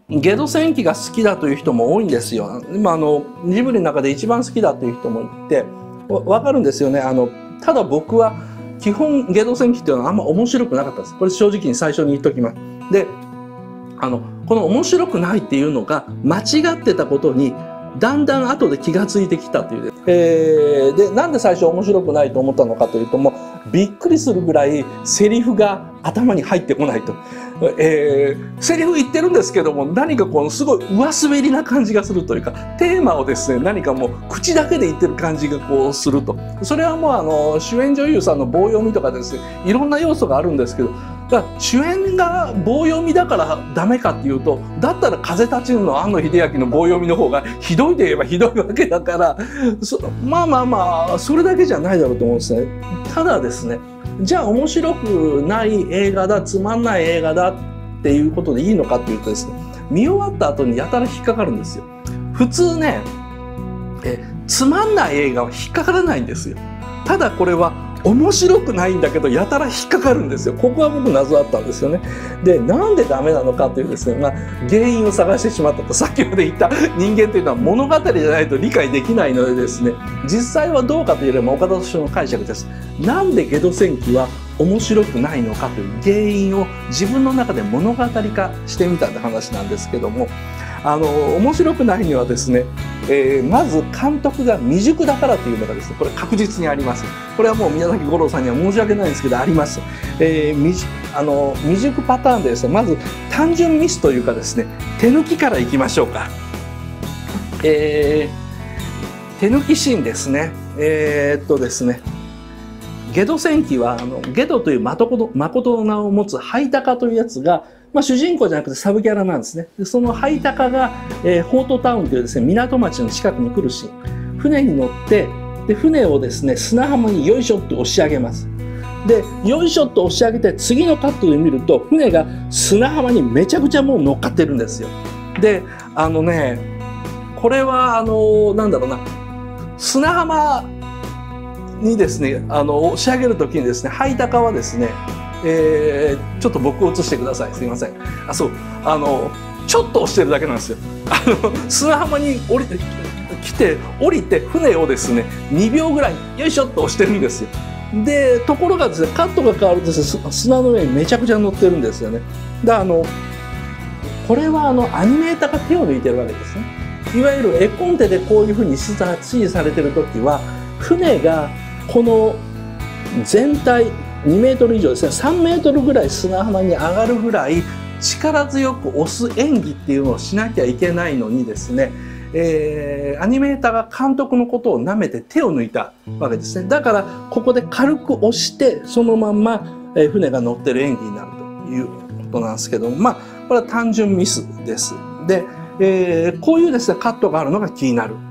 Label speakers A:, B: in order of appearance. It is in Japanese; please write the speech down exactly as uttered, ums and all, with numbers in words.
A: ゲド戦記が好きだという人も多いんですよ。今あのジブリの中で一番好きだという人もいてわかるんですよね。あのただ僕は基本ゲド戦記っていうのはあんま面白くなかったです。これ正直に最初に言っときます。であのこの面白くないっていうのが間違ってたことにだんだん後で気がついてきたという、えー、でなんで最初面白くないと思ったのかというともうびっくりするぐらいセリフが頭に入ってこないと、えー、セリフ言ってるんですけども何かこのすごい上滑りな感じがするというかテーマをですね何かもう口だけで言ってる感じがこうするとそれはもうあの主演女優さんの棒読みとかですねいろんな要素があるんですけどだから主演が棒読みだからダメかっていうとだったら「風立ちぬ」の庵野秀明の棒読みの方がひどいと言えばひどいわけだからまあまあまあそれだけじゃないだろうと思うんですね。ただですねじゃあ面白くない映画だつまんない映画だっていうことでいいのかっていうとですね見終わった後にやたら引っかかるんですよ。普通ねえつまんない映画は引っかからないんですよ。ただこれは面白くないんだけどやたら引っかかるんですよ。ここは僕謎だったんですよね。でなんでダメなのかというですね、まあ、原因を探してしまったとさっきまで言った人間というのは物語じゃないと理解できないのでですね実際はどうかというよりも岡田斗司夫の解釈です。なんでゲド戦記は面白くないのかという原因を自分の中で物語化してみたって話なんですけどもあの面白くないにはですね、えー、まず監督が未熟だからというのがですねこれ確実にあります。これはもう宮崎吾郎さんには申し訳ないんですけどあります。えー、未あの未熟パターンでですねまず単純ミスというかですね手抜きからいきましょうか。えー、手抜きシーンですね。えー、っとですねゲド戦記はあのゲドという誠の名を持つハイタカというやつがまあ、主人公じゃなくてサブキャラなんですね。でそのハイタカが、えー、ホートタウンというですね港町の近くに来るシーン船に乗ってで船をですね砂浜によいしょって押し上げます。でよいしょって押し上げて次のカットで見ると船が砂浜にめちゃくちゃもう乗っかってるんですよ。であのねこれはあのなんだろうな砂浜にですねあの押し上げる時にですねハイタカはですねえー、ちょっと僕を映してくださいすいません。あそうあのちょっと押してるだけなんですよ。あの砂浜に降りて来て降りて船をですねにびょうぐらいよいしょっと押してるんですよ。でところがですねカットが変わるとですね砂の上にめちゃくちゃ乗ってるんですよね。だあのこれはあのアニメーターが手を抜いてるわけですね。いわゆる絵コンテでこういうふうに指示されてる時は船がこの全体にメートル以上ですねさんメートルぐらい砂浜に上がるぐらい力強く押す演技っていうのをしなきゃいけないのにですね、えー、アニメーターが監督のことをなめて手を抜いたわけですね。だからここで軽く押してそのまんま船が乗ってる演技になるということなんですけどもまあこれは単純ミスです。で、えー、こういうですねカットがあるのが気になる。